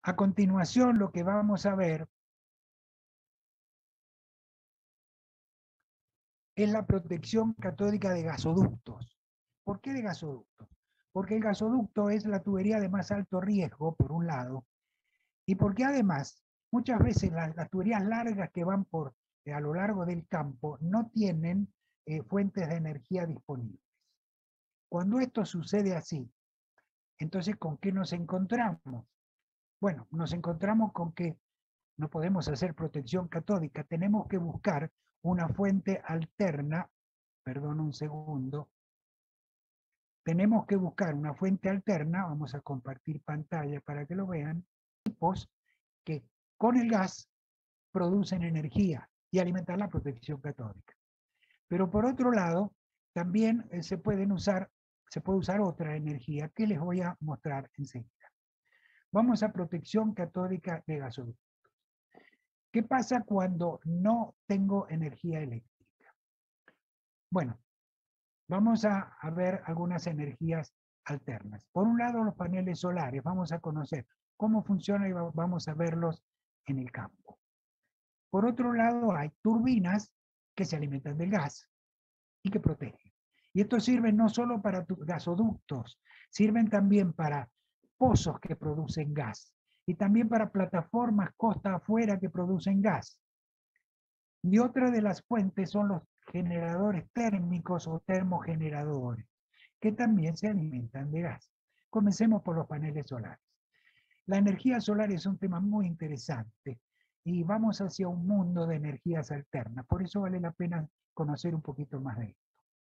A continuación, lo que vamos a ver es la protección catódica de gasoductos. ¿Por qué de gasoductos? Porque el gasoducto es la tubería de más alto riesgo, por un lado, y porque además, muchas veces las tuberías largas que van a lo largo del campo no tienen fuentes de energía disponibles. Cuando esto sucede así, entonces, ¿con qué nos encontramos? Bueno, nos encontramos con que no podemos hacer protección catódica, tenemos que buscar una fuente alterna, perdón un segundo, tenemos que buscar una fuente alterna, vamos a compartir pantalla para que lo vean, tipos que con el gas producen energía y alimentan la protección catódica. Pero por otro lado, también se puede usar otra energía que les voy a mostrar enseguida. Vamos a protección catódica de gasoductos. ¿Qué pasa cuando no tengo energía eléctrica? Bueno, vamos a ver algunas energías alternas. Por un lado, los paneles solares. Vamos a conocer cómo funciona y vamos a verlos en el campo. Por otro lado, hay turbinas que se alimentan del gas y que protegen. Y estos sirven no solo para gasoductos, sirven también para pozos que producen gas y también para plataformas costa afuera que producen gas. Y otra de las fuentes son los generadores térmicos o termogeneradores, que también se alimentan de gas. Comencemos por los paneles solares. La energía solar es un tema muy interesante y vamos hacia un mundo de energías alternas. Por eso vale la pena conocer un poquito más de esto.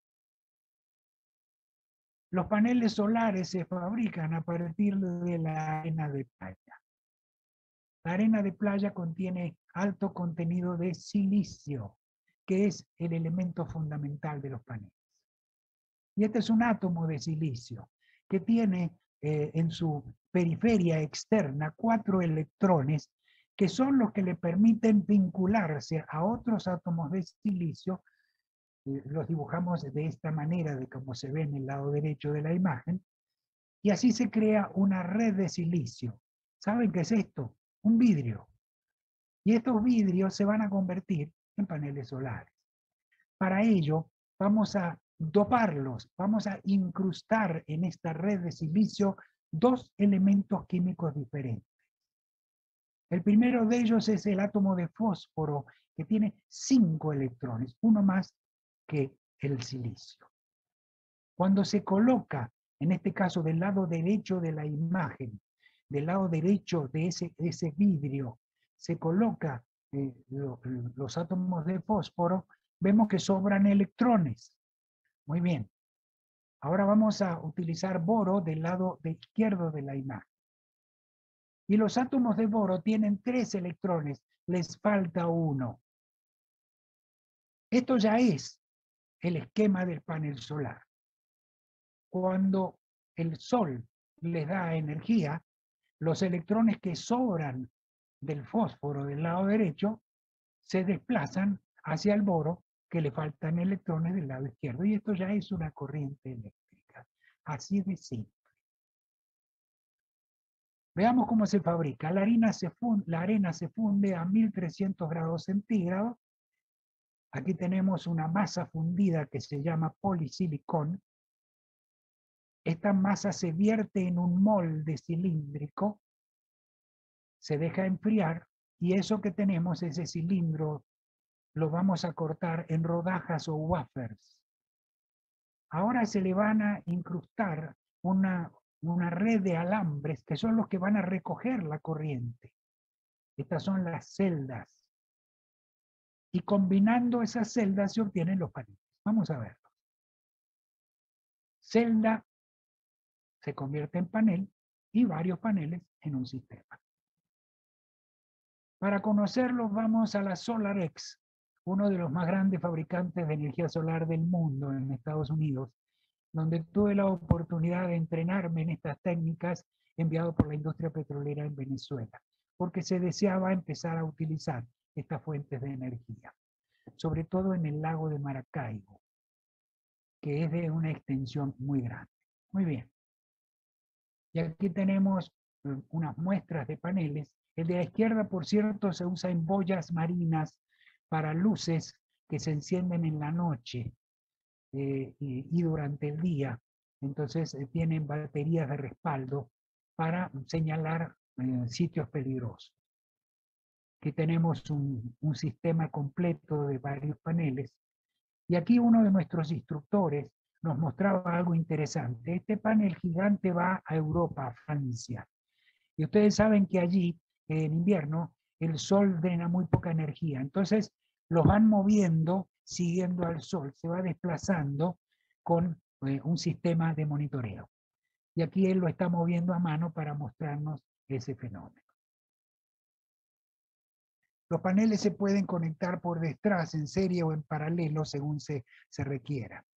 Los paneles solares se fabrican a partir de la arena de playa. La arena de playa contiene alto contenido de silicio, que es el elemento fundamental de los paneles. Y este es un átomo de silicio que tiene en su periferia externa 4 electrones que son los que le permiten vincularse a otros átomos de silicio. Los dibujamos de esta manera, de como se ve en el lado derecho de la imagen, y así se crea una red de silicio. ¿Saben qué es esto? Un vidrio. Y estos vidrios se van a convertir en paneles solares. Para ello, vamos a doparlos, vamos a incrustar en esta red de silicio 2 elementos químicos diferentes. El primero de ellos es el átomo de fósforo, que tiene 5 electrones, uno más que el silicio. Cuando se coloca, en este caso del lado derecho de la imagen, del lado derecho de ese vidrio, se coloca los átomos de fósforo, vemos que sobran electrones. Muy bien. Ahora vamos a utilizar boro del lado izquierdo de la imagen. Y los átomos de boro tienen 3 electrones, les falta uno. Esto ya es el esquema del panel solar. Cuando el sol les da energía, los electrones que sobran del fósforo del lado derecho se desplazan hacia el boro, que le faltan electrones del lado izquierdo. Y esto ya es una corriente eléctrica. Así de simple. Veamos cómo se fabrica. La arena se funde a 1300 grados centígrados. Aquí tenemos una masa fundida que se llama polisilicón. Esta masa se vierte en un molde cilíndrico, se deja enfriar y eso que tenemos, ese cilindro, lo vamos a cortar en rodajas o wafers. Ahora se le van a incrustar una red de alambres que son los que van a recoger la corriente. Estas son las celdas. Y combinando esas celdas se obtienen los paneles. Vamos a verlo. Celda se convierte en panel y varios paneles en un sistema. Para conocerlos vamos a la SolarX, uno de los más grandes fabricantes de energía solar del mundo en Estados Unidos, donde tuve la oportunidad de entrenarme en estas técnicas enviado por la industria petrolera en Venezuela, porque se deseaba empezar a utilizar estas fuentes de energía, sobre todo en el lago de Maracaibo, que es de una extensión muy grande. Muy bien. Y aquí tenemos unas muestras de paneles. El de la izquierda, por cierto, se usa en boyas marinas para luces que se encienden en la noche y durante el día. Entonces tienen baterías de respaldo para señalar sitios peligrosos. Aquí tenemos un sistema completo de varios paneles. Y aquí uno de nuestros instructores nos mostraba algo interesante. Este panel gigante va a Europa, a Francia. Y ustedes saben que allí, en invierno, el sol drena muy poca energía. Entonces, los van moviendo siguiendo al sol. Se va desplazando con un sistema de monitoreo. Y aquí él lo está moviendo a mano para mostrarnos ese fenómeno. Los paneles se pueden conectar por detrás, en serie o en paralelo, según se requiera.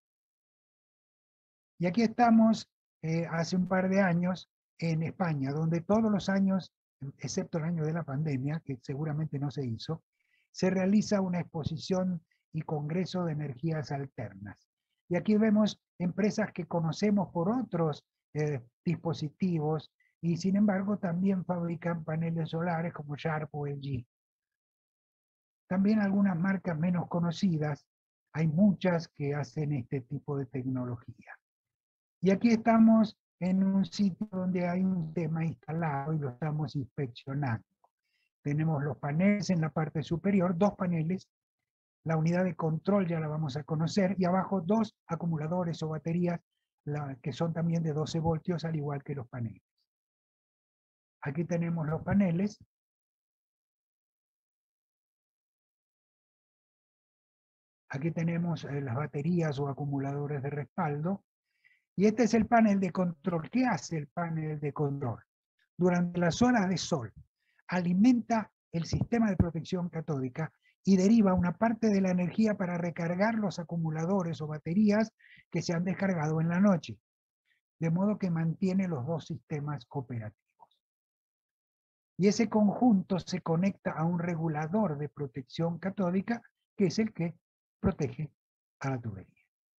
Y aquí estamos hace un par de años en España, donde todos los años, excepto el año de la pandemia, que seguramente no se hizo, se realiza una exposición y congreso de energías alternas. Y aquí vemos empresas que conocemos por otros dispositivos y sin embargo también fabrican paneles solares como Sharp o LG. También algunas marcas menos conocidas, hay muchas que hacen este tipo de tecnología. Y aquí estamos en un sitio donde hay un tema instalado y lo estamos inspeccionando. Tenemos los paneles en la parte superior, 2 paneles, la unidad de control ya la vamos a conocer, y abajo 2 acumuladores o baterías que son también de 12 voltios, al igual que los paneles. Aquí tenemos los paneles. Aquí tenemos las baterías o acumuladores de respaldo. Y este es el panel de control. ¿Qué hace el panel de control? Durante las horas de sol, alimenta el sistema de protección catódica y deriva una parte de la energía para recargar los acumuladores o baterías que se han descargado en la noche, de modo que mantiene los 2 sistemas operativos. Y ese conjunto se conecta a un regulador de protección catódica, que es el que protege a la tubería.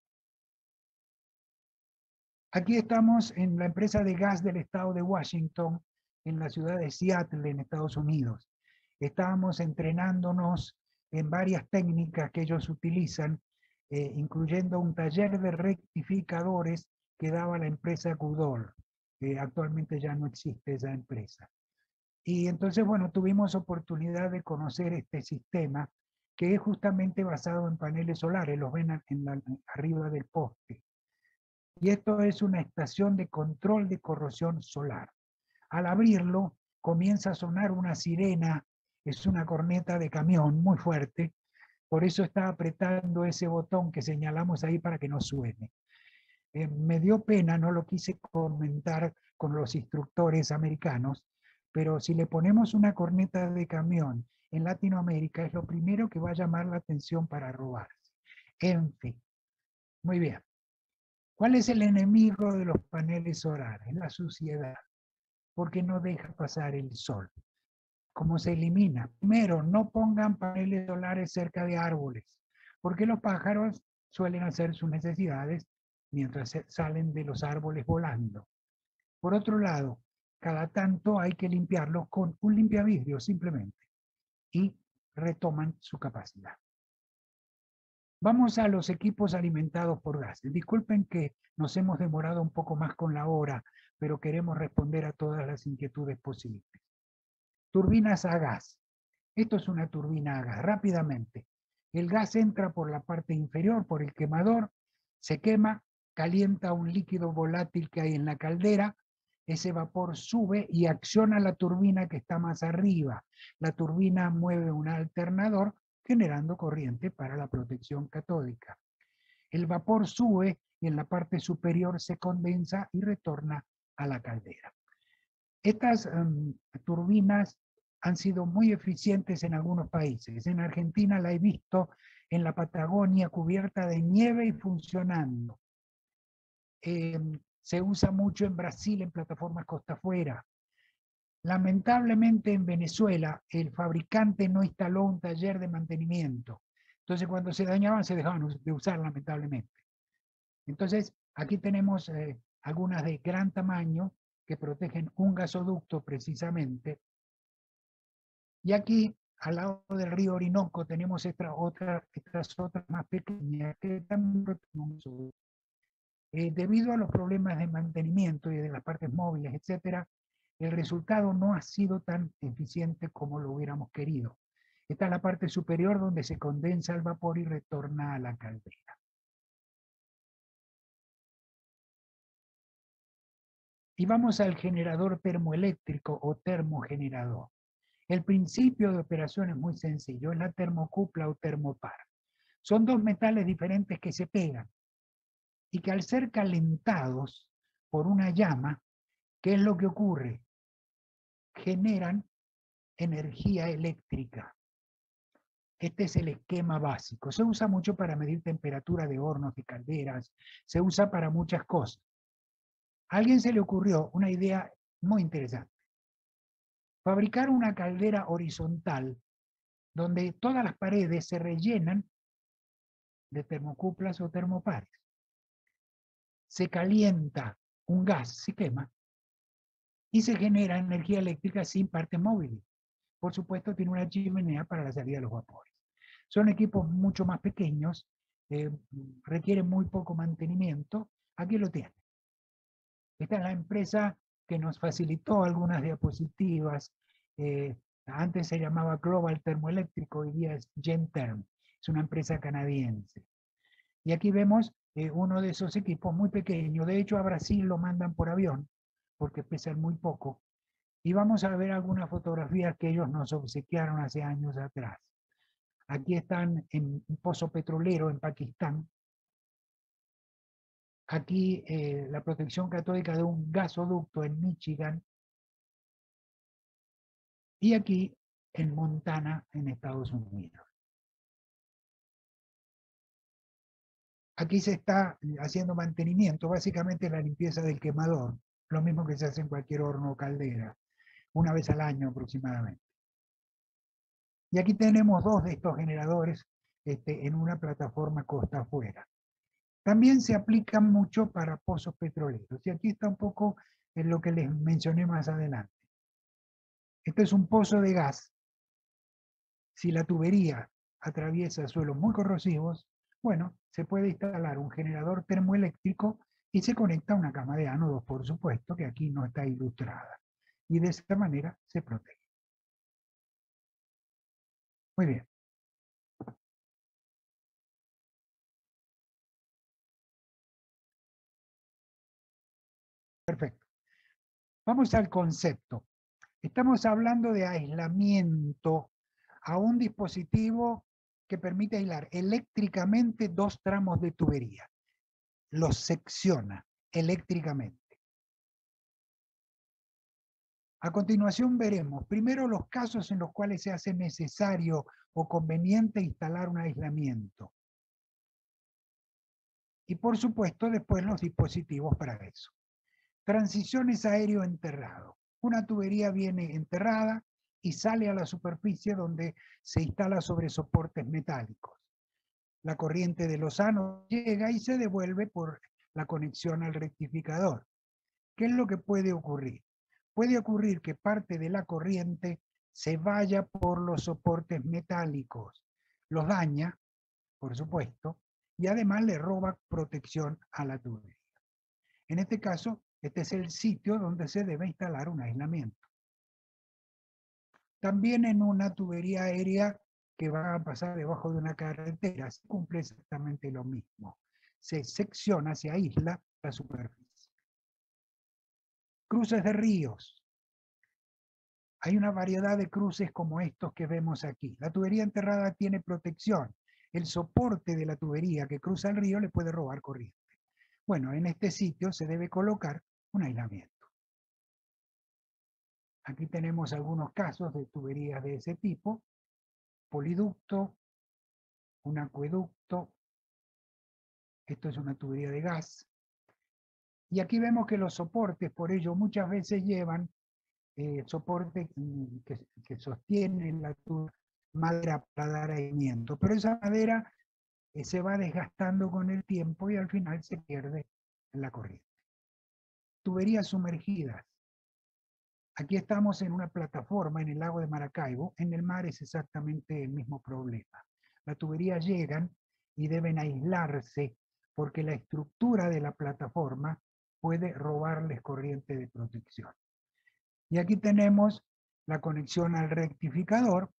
Aquí estamos en la empresa de gas del estado de Washington, en la ciudad de Seattle, en Estados Unidos. Estábamos entrenándonos en varias técnicas que ellos utilizan, incluyendo un taller de rectificadores que daba la empresa Goodall. Actualmente ya no existe esa empresa. Y entonces, bueno, tuvimos oportunidad de conocer este sistema, que es justamente basado en paneles solares, los ven arriba del poste. Y esto es una estación de control de corrosión solar. Al abrirlo, comienza a sonar una sirena, es una corneta de camión muy fuerte, por eso está apretando ese botón que señalamos ahí para que no suene. Me dio pena, no lo quise comentar con los instructores americanos, pero si le ponemos una corneta de camión en Latinoamérica, es lo primero que va a llamar la atención para robarse. En fin, muy bien. ¿Cuál es el enemigo de los paneles solares? La suciedad, porque no deja pasar el sol. ¿Cómo se elimina? Primero, no pongan paneles solares cerca de árboles, porque los pájaros suelen hacer sus necesidades mientras salen de los árboles volando. Por otro lado, cada tanto hay que limpiarlos con un limpiavidrio simplemente y retoman su capacidad. Vamos a los equipos alimentados por gas. Disculpen que nos hemos demorado un poco más con la hora, pero queremos responder a todas las inquietudes posibles. Turbinas a gas. Esto es una turbina a gas. Rápidamente, el gas entra por la parte inferior, por el quemador, se quema, calienta un líquido volátil que hay en la caldera, ese vapor sube y acciona la turbina que está más arriba. La turbina mueve un alternador generando corriente para la protección catódica. El vapor sube y en la parte superior se condensa y retorna a la caldera. Estas turbinas han sido muy eficientes en algunos países. En Argentina la he visto en la Patagonia cubierta de nieve y funcionando. Se usa mucho en Brasil en plataformas costa afuera. Lamentablemente en Venezuela el fabricante no instaló un taller de mantenimiento. Entonces cuando se dañaban se dejaban de usar lamentablemente. Entonces aquí tenemos algunas de gran tamaño que protegen un gasoducto precisamente. Y aquí, al lado del río Orinoco, tenemos estas otras más pequeñas que también protegen un gasoducto. Debido a los problemas de mantenimiento y de las partes móviles, etcétera, el resultado no ha sido tan eficiente como lo hubiéramos querido. Esta es la parte superior donde se condensa el vapor y retorna a la caldera. Y vamos al generador termoeléctrico o termogenerador. El principio de operación es muy sencillo, es la termocupla o termopar. Son dos metales diferentes que se pegan y que al ser calentados por una llama, ¿qué es lo que ocurre? Generan energía eléctrica. Este es el esquema básico. Se usa mucho para medir temperatura de hornos, de calderas, se usa para muchas cosas. A alguien se le ocurrió una idea muy interesante. Fabricar una caldera horizontal donde todas las paredes se rellenan de termocuplas o termopares. Se calienta un gas, se quema, y se genera energía eléctrica sin partes móviles. Por supuesto, tiene una chimenea para la salida de los vapores. Son equipos mucho más pequeños, requieren muy poco mantenimiento. Aquí lo tienen. Esta es la empresa que nos facilitó algunas diapositivas. Antes se llamaba Global Termoeléctrico, hoy día es Gentherm. Es una empresa canadiense. Y aquí vemos uno de esos equipos muy pequeños. De hecho, a Brasil lo mandan por avión, porque pesan muy poco. Y vamos a ver algunas fotografías que ellos nos obsequiaron hace años atrás. Aquí están en un pozo petrolero en Pakistán. Aquí la protección catódica de un gasoducto en Michigan. Y aquí en Montana, en Estados Unidos. Aquí se está haciendo mantenimiento, básicamente la limpieza del quemador, lo mismo que se hace en cualquier horno o caldera, una vez al año aproximadamente. Y aquí tenemos dos de estos generadores en una plataforma costa afuera. También se aplican mucho para pozos petroleros. Y aquí está un poco en lo que les mencioné más adelante. Este es un pozo de gas. Si la tubería atraviesa suelos muy corrosivos, bueno, se puede instalar un generador termoeléctrico y se conecta a una cama de ánodos, por supuesto, que aquí no está ilustrada. Y de esta manera se protege. Muy bien. Perfecto. Vamos al concepto. Estamos hablando de aislamiento a un dispositivo que permite aislar eléctricamente dos tramos de tubería. Los secciona eléctricamente. A continuación veremos primero los casos en los cuales se hace necesario o conveniente instalar un aislamiento. Y por supuesto después los dispositivos para eso. Transiciones aéreo enterrado. Una tubería viene enterrada y sale a la superficie donde se instala sobre soportes metálicos. La corriente de los ánodos llega y se devuelve por la conexión al rectificador. ¿Qué es lo que puede ocurrir? Puede ocurrir que parte de la corriente se vaya por los soportes metálicos, los daña, por supuesto, y además le roba protección a la tubería. En este caso, este es el sitio donde se debe instalar un aislamiento. También en una tubería aérea que va a pasar debajo de una carretera, se cumple exactamente lo mismo. Se secciona, se aísla la superficie. Cruces de ríos. Hay una variedad de cruces como estos que vemos aquí. La tubería enterrada tiene protección. El soporte de la tubería que cruza el río le puede robar corriente. Bueno, en este sitio se debe colocar un aislamiento. Aquí tenemos algunos casos de tuberías de ese tipo. Poliducto, un acueducto. Esto es una tubería de gas. Y aquí vemos que los soportes, por ello, muchas veces llevan soporte que sostiene la madera para dar aislamiento. Pero esa madera se va desgastando con el tiempo y al final se pierde en la corriente. Tuberías sumergidas. Aquí estamos en una plataforma en el lago de Maracaibo. En el mar es exactamente el mismo problema. Las tuberías llegan y deben aislarse porque la estructura de la plataforma puede robarles corriente de protección. Y aquí tenemos la conexión al rectificador.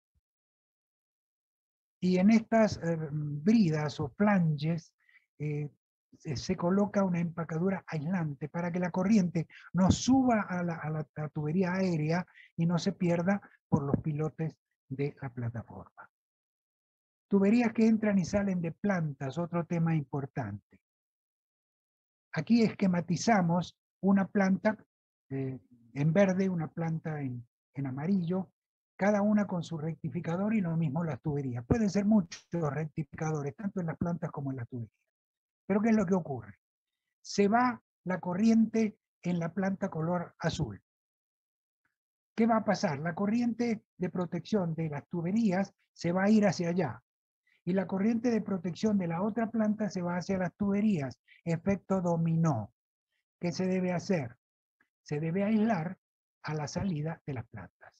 Y en estas bridas o flanges se coloca una empacadura aislante para que la corriente no suba a la tubería aérea y no se pierda por los pilotes de la plataforma. Tuberías que entran y salen de plantas, otro tema importante. Aquí esquematizamos una planta en verde, una planta en amarillo, cada una con su rectificador y lo mismo las tuberías. Pueden ser muchos rectificadores, tanto en las plantas como en las tuberías. Pero ¿qué es lo que ocurre? Se va la corriente en la planta color azul. ¿Qué va a pasar? La corriente de protección de las tuberías se va a ir hacia allá. Y la corriente de protección de la otra planta se va hacia las tuberías. Efecto dominó. ¿Qué se debe hacer? Se debe aislar a la salida de las plantas.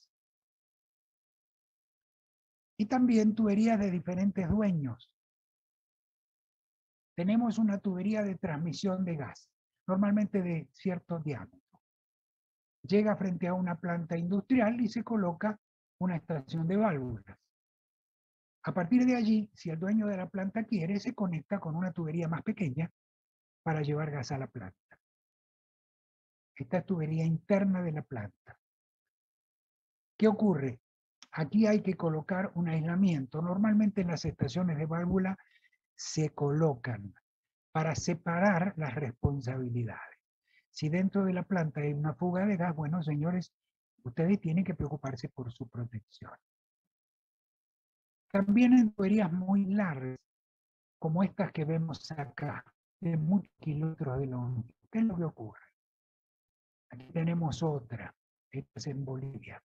Y también tuberías de diferentes dueños. Tenemos una tubería de transmisión de gas, normalmente de cierto diámetro. Llega frente a una planta industrial y se coloca una estación de válvulas. A partir de allí, si el dueño de la planta quiere, se conecta con una tubería más pequeña para llevar gas a la planta. Esta es tubería interna de la planta. ¿Qué ocurre? Aquí hay que colocar un aislamiento. Normalmente en las estaciones de válvula se colocan para separar las responsabilidades. Si dentro de la planta hay una fuga de gas, bueno, señores, ustedes tienen que preocuparse por su protección. También en tuberías muy largas, como estas que vemos acá, de muchos kilómetros de longitud. ¿Qué es lo que ocurre? Aquí tenemos otra, esta es en Bolivia.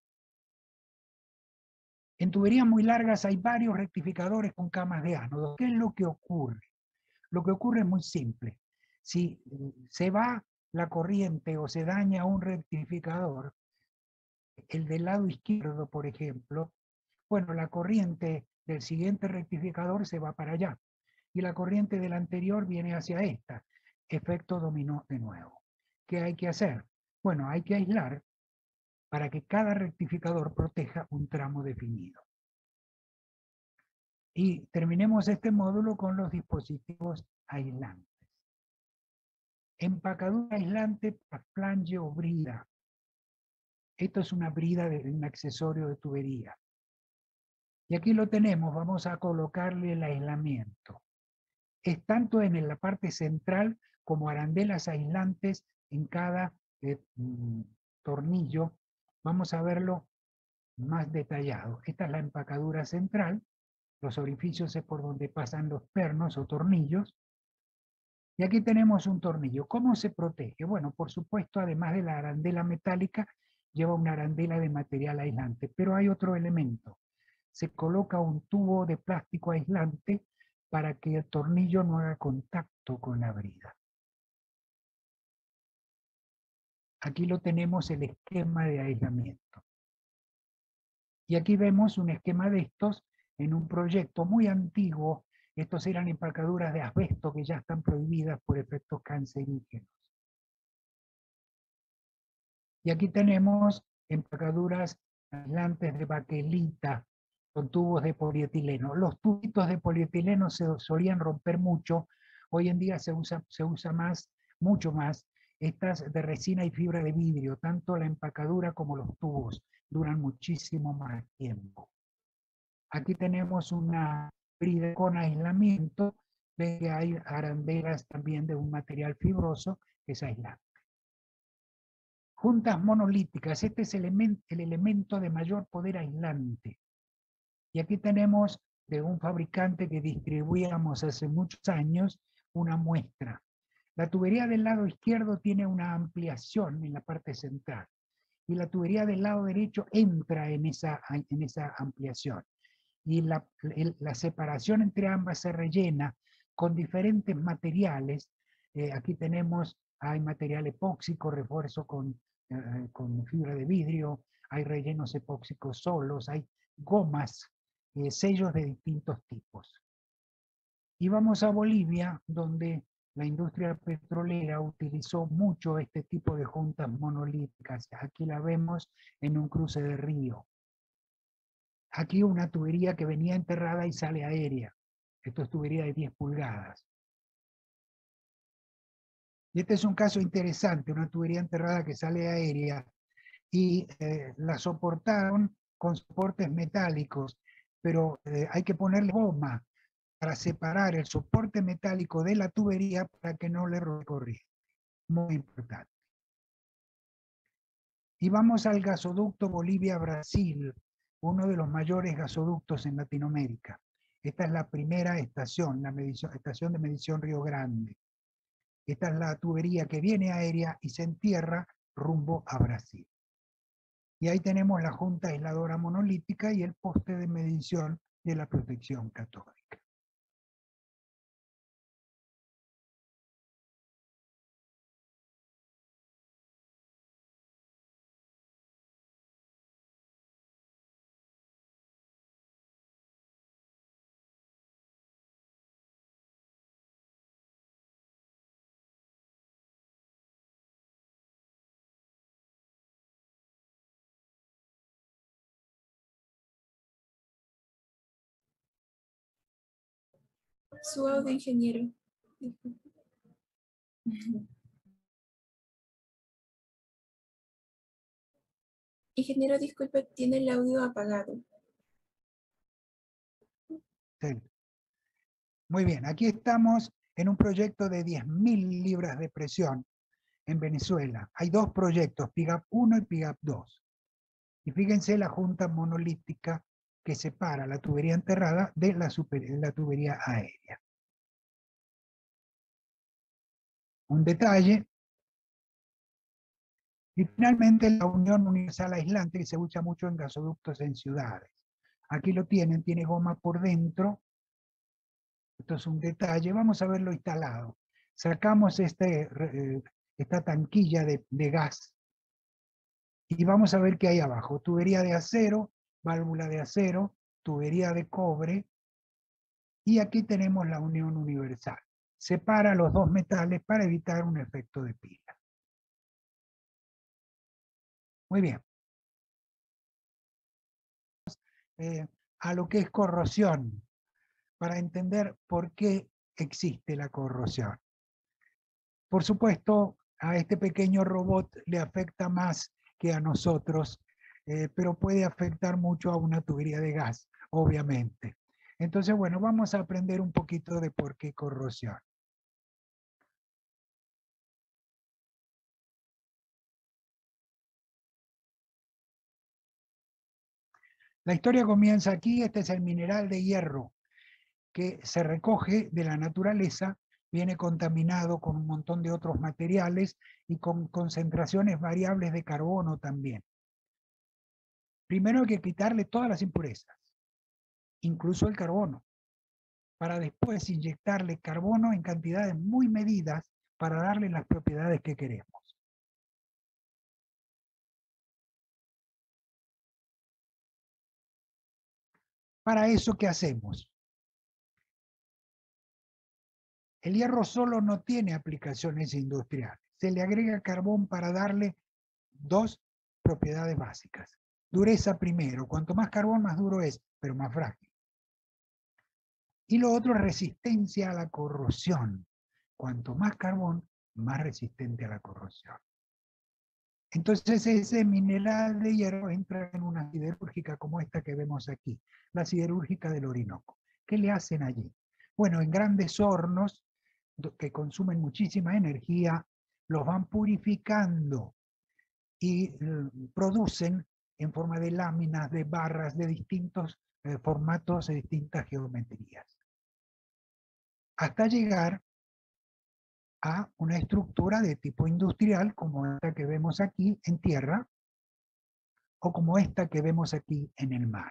En tuberías muy largas hay varios rectificadores con camas de ánodo. ¿Qué es lo que ocurre? Lo que ocurre es muy simple. Si se va la corriente o se daña un rectificador, el del lado izquierdo, por ejemplo, bueno, la corriente del siguiente rectificador se va para allá y la corriente del anterior viene hacia esta. Efecto dominó de nuevo. ¿Qué hay que hacer? Bueno, hay que aislar para que cada rectificador proteja un tramo definido. Y terminemos este módulo con los dispositivos aislantes. Empacadura aislante, flange o brida. Esto es una brida de un accesorio de tubería. Y aquí lo tenemos, vamos a colocarle el aislamiento. Es tanto en la parte central como arandelas aislantes en cada tornillo. Vamos a verlo más detallado. Esta es la empacadura central. Los orificios es por donde pasan los pernos o tornillos. Y aquí tenemos un tornillo. ¿Cómo se protege? Bueno, por supuesto, además de la arandela metálica, lleva una arandela de material aislante. Pero hay otro elemento. Se coloca un tubo de plástico aislante para que el tornillo no haga contacto con la brida. Aquí lo tenemos el esquema de aislamiento. Y aquí vemos un esquema de estos en un proyecto muy antiguo. Estos eran empacaduras de asbesto que ya están prohibidas por efectos cancerígenos. Y aquí tenemos empacaduras aislantes de baquelita con tubos de polietileno. Los tubitos de polietileno se solían romper mucho. Hoy en día se usa más, mucho más, estas de resina y fibra de vidrio. Tanto la empacadura como los tubos duran muchísimo más tiempo. Aquí tenemos una brida con aislamiento. Ven que hay arandelas también de un material fibroso que es aislante. Juntas monolíticas, este es el elemento de mayor poder aislante. Y aquí tenemos de un fabricante que distribuíamos hace muchos años una muestra. La tubería del lado izquierdo tiene una ampliación en la parte central y la tubería del lado derecho entra en esa ampliación. Y la separación entre ambas se rellena con diferentes materiales. Aquí tenemos hay material epóxico, refuerzo con fibra de vidrio, hay rellenos epóxicos solos, hay gomas, sellos de distintos tipos. Y vamos a Bolivia, donde la industria petrolera utilizó mucho este tipo de juntas monolíticas. Aquí la vemos en un cruce de río. Aquí una tubería que venía enterrada y sale aérea. Esto es tubería de 10 pulgadas. Y este es un caso interesante, una tubería enterrada que sale aérea y la soportaron con soportes metálicos, pero hay que ponerle goma para separar el soporte metálico de la tubería para que no le robe corriente. Muy importante. Y vamos al gasoducto Bolivia-Brasil, uno de los mayores gasoductos en Latinoamérica. Esta es la primera estación, estación de medición Río Grande. Esta es la tubería que viene aérea y se entierra rumbo a Brasil. Y ahí tenemos la junta aisladora monolítica y el poste de medición de la protección catódica. Su audio, ingeniero. Ingeniero, disculpe, tiene el audio apagado. Sí. Muy bien, aquí estamos en un proyecto de 10.000 libras de presión en Venezuela. Hay dos proyectos, PIGAP 1 y PIGAP 2. Y fíjense la junta monolítica que separa la tubería enterrada de la tubería aérea. Un detalle. Y finalmente la unión universal aislante que se usa mucho en gasoductos en ciudades. Aquí lo tienen, tiene goma por dentro. Esto es un detalle. Vamos a verlo instalado. Sacamos esta tanquilla de gas y vamos a ver qué hay abajo. Tubería de acero, válvula de acero, tubería de cobre, y aquí tenemos la unión universal. Separa los dos metales para evitar un efecto de pila. Muy bien. A lo que es corrosión, para entender por qué existe la corrosión. Por supuesto, a este pequeño robot le afecta más que a nosotros, pero puede afectar mucho a una tubería de gas, obviamente. Entonces, bueno, vamos a aprender un poquito de por qué corrosión. La historia comienza aquí. Este es el mineral de hierro que se recoge de la naturaleza, viene contaminado con un montón de otros materiales y con concentraciones variables de carbono también. Primero hay que quitarle todas las impurezas, incluso el carbono, para después inyectarle carbono en cantidades muy medidas para darle las propiedades que queremos. Para eso, ¿qué hacemos? El hierro solo no tiene aplicaciones industriales. Se le agrega carbón para darle dos propiedades básicas. Dureza primero. Cuanto más carbón, más duro es, pero más frágil. Y lo otro es resistencia a la corrosión. Cuanto más carbón, más resistente a la corrosión. Entonces ese mineral de hierro entra en una siderúrgica como esta que vemos aquí, la siderúrgica del Orinoco. ¿Qué le hacen allí? Bueno, en grandes hornos que consumen muchísima energía, los van purificando y producen en forma de láminas, de barras, de distintos formatos, de distintas geometrías, hasta llegar a una estructura de tipo industrial como esta que vemos aquí en tierra, o como esta que vemos aquí en el mar.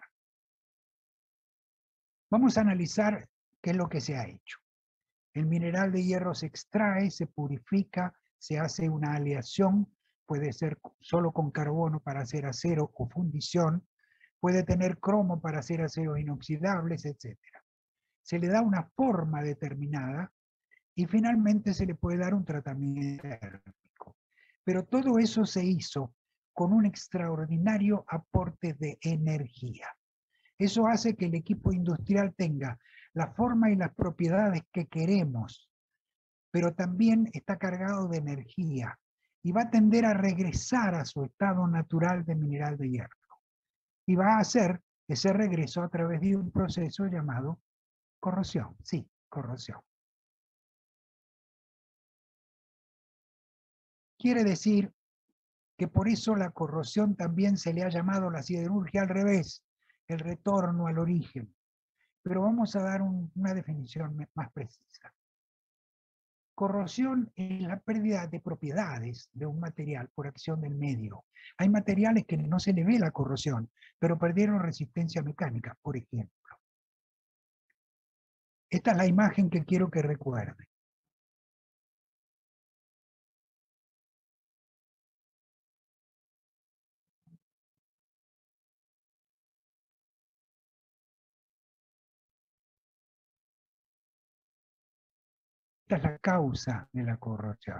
Vamos a analizar qué es lo que se ha hecho. El mineral de hierro se extrae, se purifica, se hace una aleación, puede ser solo con carbono para hacer acero o fundición, puede tener cromo para hacer aceros inoxidables, etc. Se le da una forma determinada y finalmente se le puede dar un tratamiento térmico. Pero todo eso se hizo con un extraordinario aporte de energía. Eso hace que el equipo industrial tenga la forma y las propiedades que queremos, pero también está cargado de energía y va a tender a regresar a su estado natural de mineral de hierro. Y va a hacer ese regreso a través de un proceso llamado corrosión. Sí, corrosión. Quiere decir que por eso la corrosión también se le ha llamado la siderurgia al revés, el retorno al origen. Pero vamos a dar una definición más precisa. Corrosión es la pérdida de propiedades de un material por acción del medio. Hay materiales que no se le ve la corrosión, pero perdieron resistencia mecánica, por ejemplo. Esta es la imagen que quiero que recuerden. Esta es la causa de la corrosión.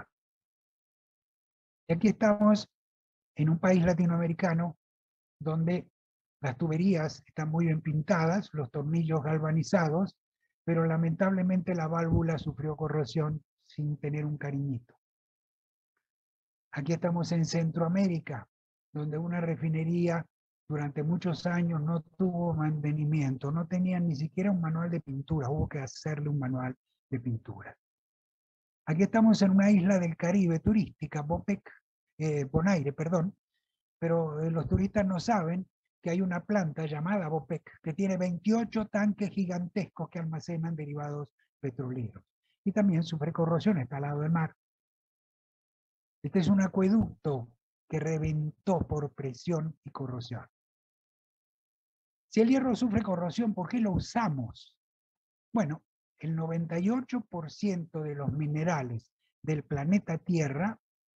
Y aquí estamos en un país latinoamericano donde las tuberías están muy bien pintadas, los tornillos galvanizados, pero lamentablemente la válvula sufrió corrosión sin tener un cariñito. Aquí estamos en Centroamérica, donde una refinería durante muchos años no tuvo mantenimiento, no tenían ni siquiera un manual de pintura, hubo que hacerle un manual de pintura. Aquí estamos en una isla del Caribe turística, Bonaire, perdón, pero los turistas no saben que hay una planta llamada Bopec que tiene 28 tanques gigantescos que almacenan derivados petroleros. Y también sufre corrosión, está al lado del mar. Este es un acueducto que reventó por presión y corrosión. Si el hierro sufre corrosión, ¿por qué lo usamos? Bueno, el 98% de los minerales del planeta Tierra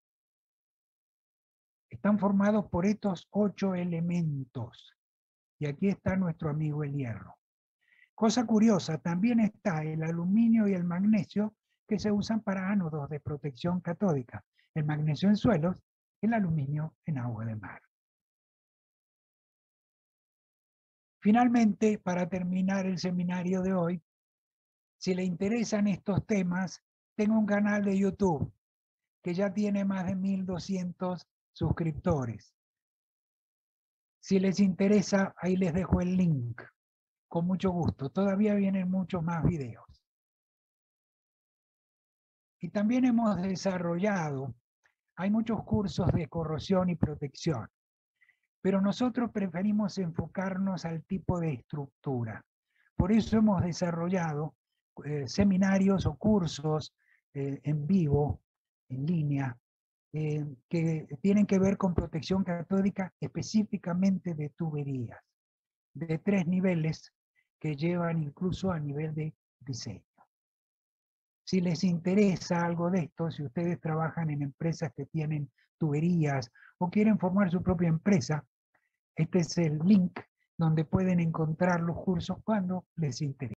están formados por estos 8 elementos. Y aquí está nuestro amigo el hierro. Cosa curiosa, también está el aluminio y el magnesio que se usan para ánodos de protección catódica. El magnesio en suelos, el aluminio en agua de mar. Finalmente, para terminar el seminario de hoy, si le interesan estos temas, tengo un canal de YouTube que ya tiene más de 1200 suscriptores. Si les interesa, ahí les dejo el link. Con mucho gusto. Todavía vienen muchos más videos. Y también hemos desarrollado, hay muchos cursos de corrosión y protección, pero nosotros preferimos enfocarnos al tipo de estructura. Por eso hemos desarrollado seminarios o cursos en vivo, en línea, que tienen que ver con protección catódica específicamente de tuberías, de 3 niveles que llevan incluso a nivel de diseño. Si les interesa algo de esto, si ustedes trabajan en empresas que tienen tuberías o quieren formar su propia empresa, este es el link donde pueden encontrar los cursos cuando les interese.